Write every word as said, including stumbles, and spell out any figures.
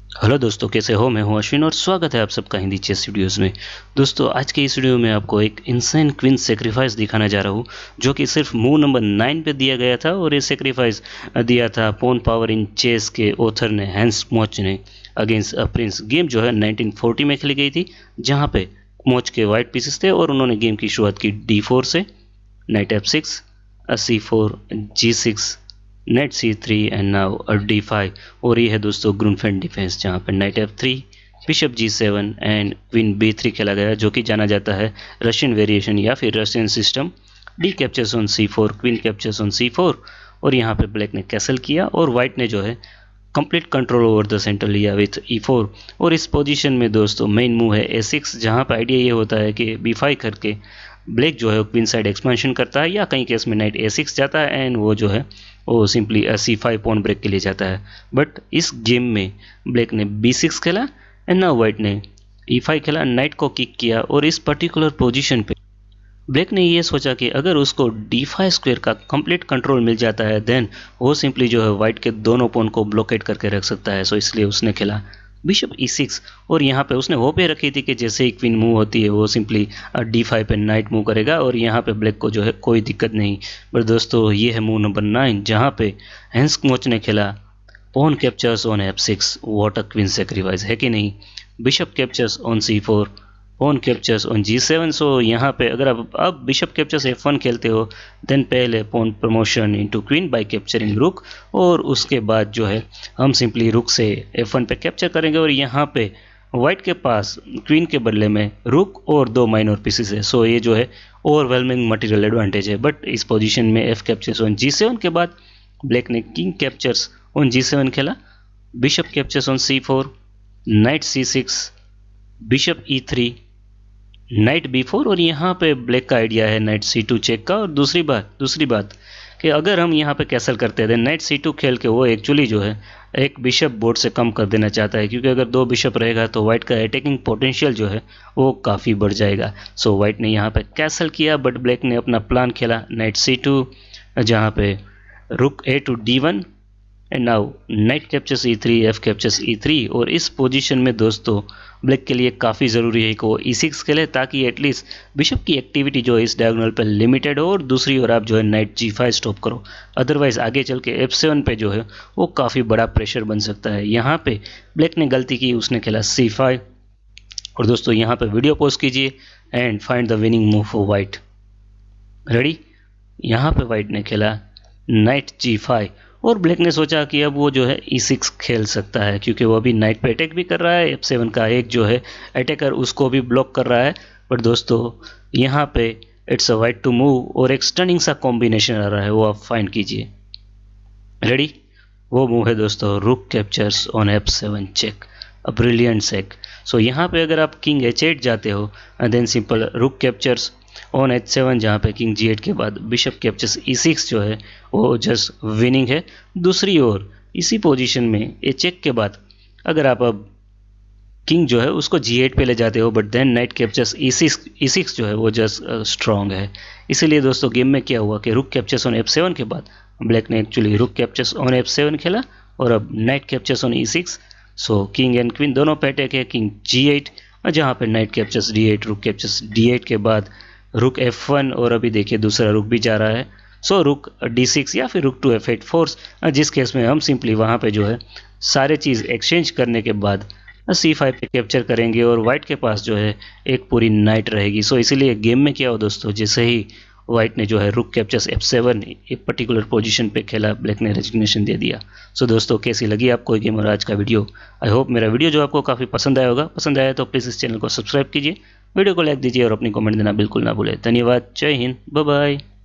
Hello दोस्तों, कैसे हो? मैं हूं अश्विन और स्वागत है आप सबका हिंदी चेस वीडियोस में। दोस्तों, आज के इस वीडियो में आपको एक इनसेन क्वीन सेक्रीफाइस दिखाना जा रहा हूं, जो कि सिर्फ मूव नंबर नाइन पे दिया गया था। और ये सेक्रीफाइस दिया था पोन पावर इन चेस के ऑथर ने, हैंस मोच ने, अगेंस्ट अ प्रिंस। गेम जो है नाइनटीन फोर्टी में खेली गई थी, जहां पे मोच के वाइट पीसेस थे और उन्होंने गेम की शुरुआत की डी फोर से, knight F six, C four, G six, knight C three and now D five. और ये है दोस्तों ग्रूनफेल्ड डिफेंस, जहाँ पर knight F three, bishop G seven and queen B three खेला गया, जो कि जाना जाता है रशियन वेरिएशन या फिर Russian system. D captures on C four, queen captures on C four. और यहाँ पे ब्लैक ने कैसल किया और वाइट ने जो है complete control over the centre लिया विथ ई फोर। और इस पोजीशन में दोस्तों मेन मूव है ए सिक्स, जहाँ पर आइडिया ये होता है कि बी फाइव करके ब्लैक जो है क्वीन साइड एक्सपेंशन करता है, या कई केस में नाइट ए सिक्स जाता है एंड वो जो है वो simply C five pawn break के लिए जाता है। बट इस गेम में ब्लैक ने बी सिक्स खेला एंड नाउ वाइट ने ई फाइव खेला, नाइट को किक किया। और इस पर्टिकुलर पोजीशन पे ब्लैक ने ये सोचा कि अगर उसको डी फाइव स्क्वायर का कंप्लीट कंट्रोल मिल जाता है, देन वो सिंपली जो है वाइट के दोनों पॉन को ब्लॉकेट करके रख सकता है। सो इसलिए उसने खेला बिशप ई सिक्स। और यहाँ पे उसने होप ये रखी थी कि जैसे ही क्वीन मूव होती है वो सिंपली डी फाइव पे नाइट मूव करेगा और यहाँ पे ब्लैक को जो है कोई दिक्कत नहीं। पर दोस्तों ये है मूव नंबर नाइन, जहाँ पे हैंस मोच ने खेला pawn captures on F six, what a queen sacrifice है कि नहीं। Bishop captures on C four, pawn captures on G seven. So यहाँ पे अगर आप अब बिशप कैप्चर्स एफ वन खेलते हो, देन पहले pawn promotion into queen by capturing rook, और उसके बाद जो है हम सिंपली रुक से एफ वन पे कैप्चर करेंगे। और यहाँ पे वाइट के पास क्वीन के बदले में रुक और दो माइनर पीसेस है। सो ये जो है ओवरवेलमिंग मटेरियल एडवांटेज है। बट इस पोजीशन में F captures on G seven के बाद ब्लैक ने king captures on G seven खेला, bishop captures on C four, knight C six, bishop E three, knight B four. और यहाँ पे ब्लैक का आइडिया है नाइट सी टू चेक का। और दूसरी बात दूसरी बात कि अगर हम यहाँ पे कैसल करते हैं, नाइट सी टू खेल के वो एक्चुअली जो है एक बिशप बोर्ड से कम कर देना चाहता है, क्योंकि अगर दो बिशप रहेगा तो वाइट का अटैकिंग पोटेंशियल जो है वो काफ़ी बढ़ जाएगा। सो वाइट ने यहाँ पे कैसल किया, बट ब्लैक ने अपना प्लान खेला नाइट सी टू, जहाँ पे rook A two D one and now knight captures E three, F captures E three. और इस पोजीशन में दोस्तों ब्लैक के लिए काफ़ी ज़रूरी है कि वो ई सिक्स खेले, ताकि एटलीस्ट बिशप की एक्टिविटी जो है इस डायगोनल पर लिमिटेड हो और दूसरी ओर आप जो है नाइट जी फाइव स्टॉप करो। अदरवाइज आगे चल के एफ सेवन पे जो है वो काफ़ी बड़ा प्रेशर बन सकता है। यहाँ पे ब्लैक ने गलती की, उसने खेला सी फाइव। और दोस्तों यहाँ पे वीडियो पॉज कीजिए and find the winning move for white. Ready? यहाँ पे वाइट ने खेला नाइट जी फाइव और ब्लैक ने सोचा कि अब वो जो है ई सिक्स खेल सकता है, क्योंकि वो अभी नाइट पे अटैक भी कर रहा है, एफ सेवन का एक जो है अटैकर उसको भी ब्लॉक कर रहा है। बट दोस्तों यहाँ पे it's a white to move और एक स्टनिंग सा कॉम्बिनेशन आ रहा है, वो आप फाइंड कीजिए। रेडी? वो मूव है दोस्तों rook captures on F seven check, a brilliant check. So यहाँ पे अगर आप किंग एच एट जाते हो and then simple rook captures on H seven, जहाँ पे किंग जी एट के बाद बिशप कैप्चर्स ई सिक्स जो है वो जस्ट विनिंग है। दूसरी ओर इसी पोजीशन में ए चेक के बाद अगर आप अब किंग जो है उसको जी एट पे ले जाते हो, but then knight captures E six E six जो है वो जस्ट स्ट्रॉन्ग है। इसीलिए दोस्तों गेम में क्या हुआ कि रुक कैप्चर्स ऑन एफ सेवन के बाद ब्लैक ने एक्चुअली रुक कैप्चर्स ऑन एफ सेवन खेला और अब knight captures on E six. So king and queen दोनों पे अटैक है, किंग जी एट, जहाँ पे knight captures D eight, rook captures D eight के बाद रुक एफ वन, और अभी देखिए दूसरा रुक भी जा रहा है। सो रुक डी सिक्स या फिर rook to F eight force, जिस केस में हम सिंपली वहाँ पे जो है सारे चीज़ एक्सचेंज करने के बाद सी फाइव पे कैप्चर करेंगे और वाइट के पास जो है एक पूरी नाइट रहेगी। सो इसीलिए गेम में क्या हो दोस्तों, जैसे ही वाइट ने जो है रुक कैप्चर्स एफ सेवन एक पर्टिकुलर पोजीशन पे खेला, ब्लैक ने रेजिग्नेशन दे दिया। सो so, दोस्तों कैसी लगी आपको ये गेम और आज का वीडियो? आई होप मेरा वीडियो जो आपको काफ़ी पसंद आया होगा। पसंद आया तो प्लीज़ इस चैनल को सब्सक्राइब कीजिए, वीडियो को लाइक दीजिए और अपनी कमेंट देना बिल्कुल ना भूलें। धन्यवाद, जय हिंद, बाय बाय।